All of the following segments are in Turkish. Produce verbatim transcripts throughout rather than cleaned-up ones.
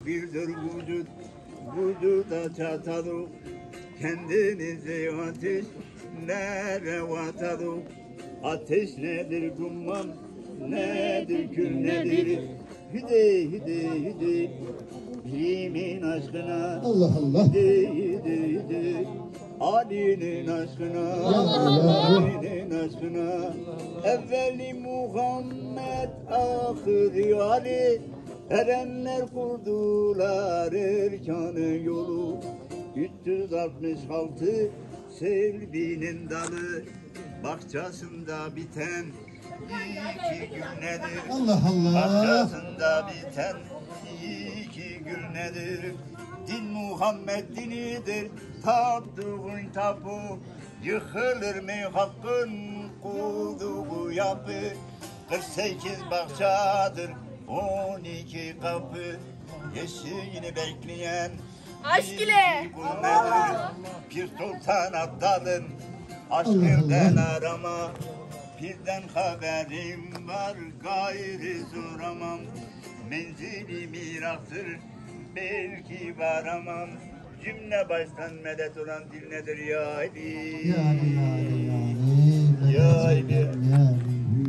birdir vücut, vücuda çatalı. Kendinizi ateşlere vatalı. Ateş nedir duman, nedir kül nedir? Hüde hüde hüde, Birimin aşkına. Allah Allah. Hüde hüde hüde, Ali'nin aşkına. Ali'nin aşkına. Evveli Muhammed, ahiri Ali. Erenler kurdular erkanı yolu. üç yüz altmış altı Selvi'nin dalı. Bahçesinde biten iki gül nedir? Allah Allah. Bahçesinde biten iki gül nedir? Din Muhammed dinidir, taptığın tapu. Yıkılır mı hakkın kurduğu yapı? kırk sekiz bahçadır, on iki kapı. Yeşilini bekleyen Aşk ile. Pir Sultan Abdal'ın aşkından arama. Pirden haberim var, gayri soramam. Menzili miraktır, belki varamam. Cümle baştan medet olan dil nedir ya Ali? Yani yani yani. Ya Ali. Yani.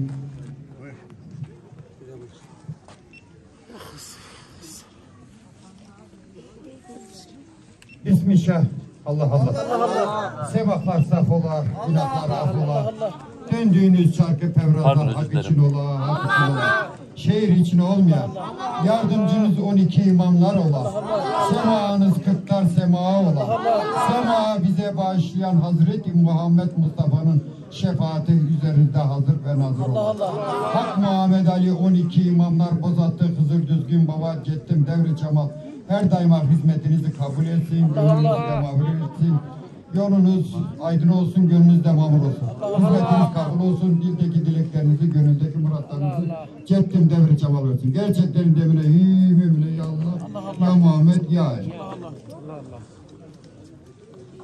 Bismillah. Allah Allah. Sevaplar saf ola, günahlar af ola. Döndüğünüz çarkı pevradan hak için ola, hak için ola. Şehir için olmayan, yardımcınız on iki imamlar ola. Semanız kırklar sema ola. Sema bize bağışlayan Hazreti Muhammed Mustafa'nın şefaati üzerinde hazır ve nazır ola. Hak Muhammed Ali on iki imamlar bozattı, Hızır Düzgün Baba Cettim Devri Cemal. Her daima hizmetinizi kabul etsin, gönlünüzde mağdur etsin. Yolunuz aydın olsun, gönlünüz de mamur olsun. Hizmetiniz kabul olsun, dildeki dileklerinizi, gönüldeki muratlarınızı cettim devri cemal olsun. Gerçeklerin demine, hü mümine ya Allah, ya Muhammed, ya Ali.